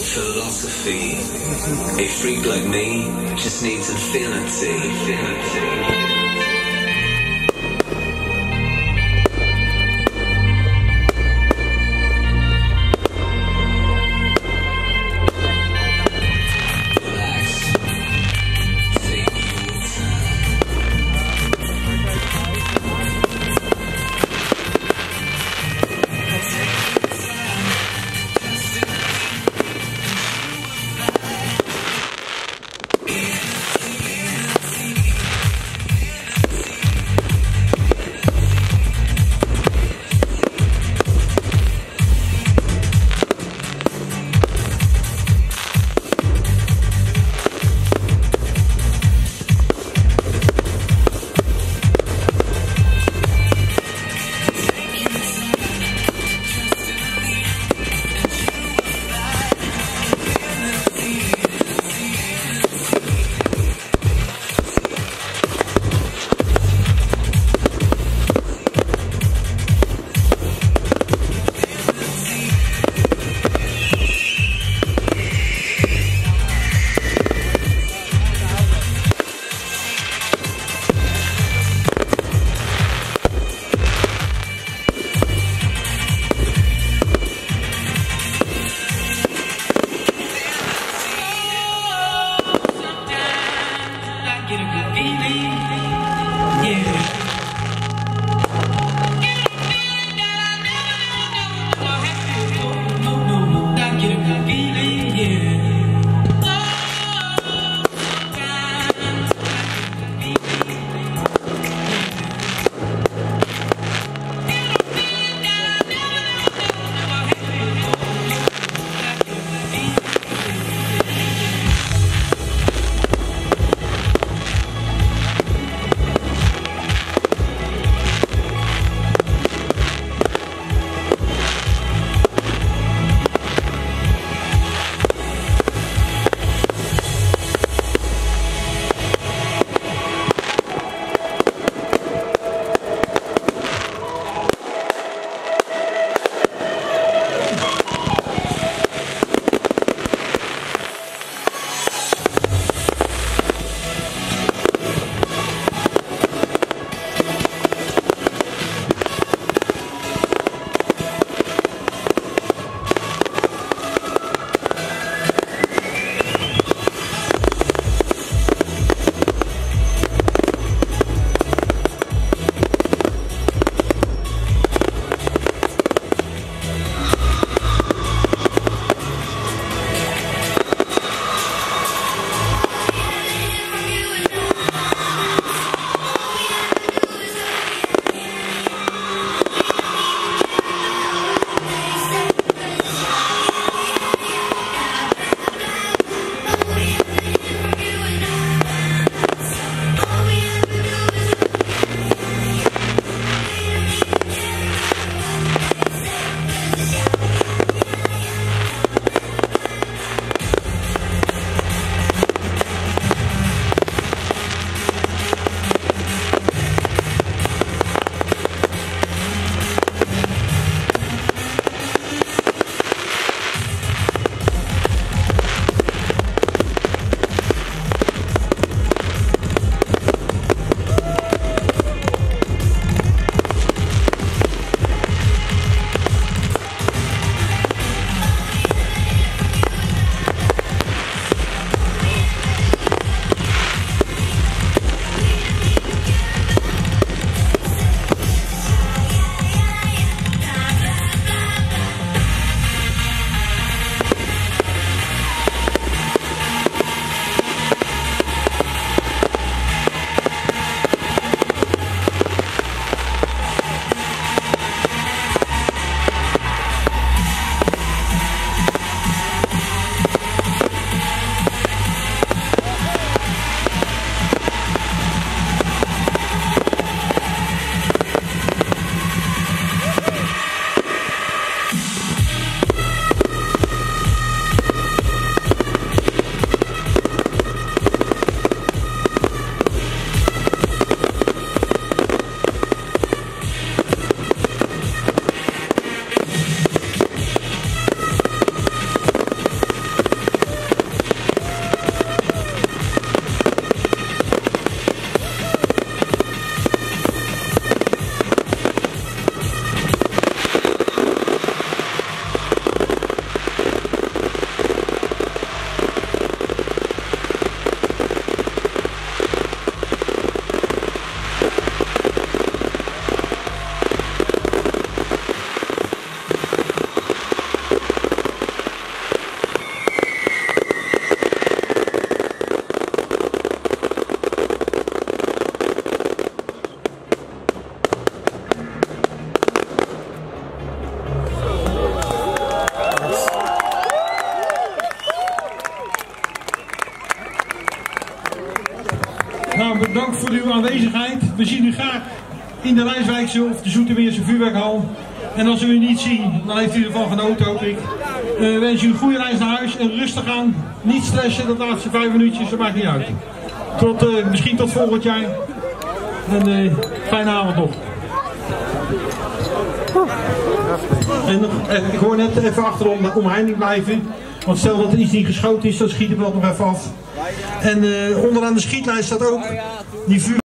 philosophy. A freak like me just needs infinity. Nou, bedankt voor uw aanwezigheid. We zien u graag in de Rijswijkse of de Zoetermeerse vuurwerkhal. En als we u niet zien, dan heeft u ervan genoten, hoop ik. We wensen u een goede reis naar huis en rustig aan. Niet stressen, de laatste 5 minuutjes, dat maakt niet uit. Misschien tot volgend jaar. En fijne avond nog. En ik hoor net even achterom de omheining blijven. Want stel dat er iets niet geschoten is, dan schieten we dat nog even af. En onderaan de schietlijst staat ook die vuur.